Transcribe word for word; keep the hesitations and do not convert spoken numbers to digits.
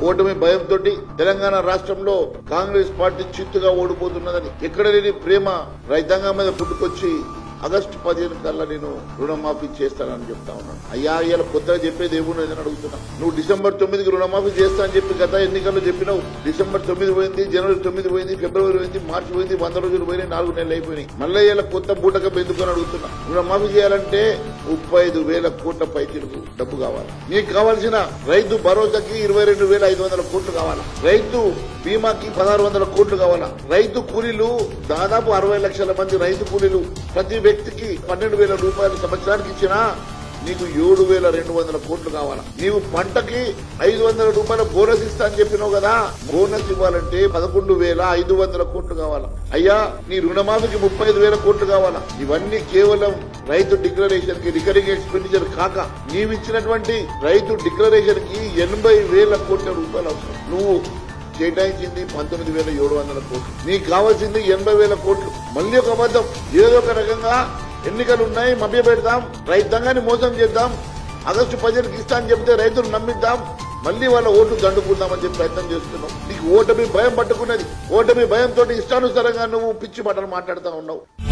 ఓటమి భయంతో తెలంగాణ రాష్ట్రంలో కాంగ్రెస్ పార్టీ చిత్తుగా ఓడిపోతున్నదని ఎక్కడ లేని ప్రేమ రైతాంగం మీద పుట్టుకొచ్చి ఆగస్టు పదిహేను కల్లా నేను రుణమాఫీ చేస్తానని చెప్తా ఉన్నాను. అయ్యా ఇలా కొత్తగా చెప్పేది ఏమున్నదని అడుగుతున్నా. నువ్వు డిసెంబర్ తొమ్మిదికి రుణమాఫీ చేస్తా అని చెప్పి గత ఎన్నికల్లో చెప్పినావు. డిసెంబర్ తొమ్మిది పోయింది, జనవరి తొమ్మిది పోయింది, ఫిబ్రవరి పోయింది, మార్చి పోయింది, వంద రోజులు పోయినాయి, నాలుగు నెలలు అయిపోయినాయి. మళ్ళీ ఇలా కొత్త బూటకం ఎందుకని అడుగుతున్నా. రుణమాఫీ చేయాలంటే ముప్పై ఐదు వేల కోట్ల పైచిలకు డబ్బు కావాలి. నీకు కావాల్సిన రైతు భరోసాకి ఇరవై రెండు వేల ఐదు వందల కోట్లు కావాలా, రైతు బీమాకి పదహారు వందల కోట్లు కావాలా, రైతు కూలీలు దాదాపు అరవై లక్షల మంది రైతు కూలీలు ప్రతి వ్యక్తికి పన్నెండు వేల రూపాయలు సంవత్సరానికి ఇచ్చినా నీకు ఏడు వేల రెండు వందల కోట్లు కావాలా. నీవు పంటకి ఐదు వందల రూపాయల బోనస్ ఇస్తా అని చెప్పినావు కదా, బోనస్ ఇవ్వాలంటే పదకొండు వేల ఐదు వందల కోట్లు కావాలా. అయ్యా నీ రుణమాఫీకి ముప్పై ఐదు వేల కోట్లు కావాలా. ఇవన్నీ కేవలం రైతు డిక్లరేషన్ కి రికరింగ్ ఎక్స్పెండిచర్ కాక నీవిచ్చినటువంటి రైతు డిక్లరేషన్ కి ఎనభై వేల కోట్ల రూపాయలు అవసరం. నువ్వు కేటాయించింది పంతొమ్మిది వేల ఏడు వందల కోట్లు, నీకు కావాల్సింది ఎనభై వేల కోట్లు. మళ్ళీ ఒక అబద్ధం, ఏదో ఒక రకంగా ఎన్నికలు ఉన్నాయి, మభ్య పెడతాం, రైతాంగాన్ని మోసం చేద్దాం, ఆగస్టు పదిహేనుకి ఇస్తా అని చెప్తే రైతులు నమ్మిద్దాం, మళ్లీ వాళ్ళ ఓట్లు దండుకుందామని చెప్పి ప్రయత్నం చేస్తున్నాం. నీకు ఓటమి భయం పట్టుకున్నది. ఓటమి భయంతో ఇష్టానుసారంగా నువ్వు పిచ్చి మాటలు మాట్లాడుతూ ఉన్నావు.